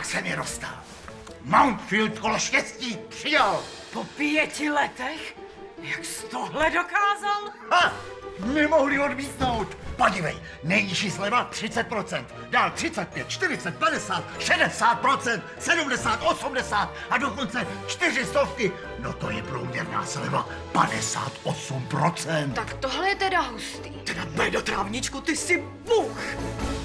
se mi dostal. Mountfield kolo štěstí přijel. Po 5 letech? Jak jsi tohle dokázal? Ha! Nemohli odmítnout. Podívej, nejnižší sleva 30%, dál 35, 40, 50, 60%, 70, 80 a dokonce 400. No to je průměrná sleva 58%. Tak tohle je teda hustý. Teda do trávničku, ty jsi bůh.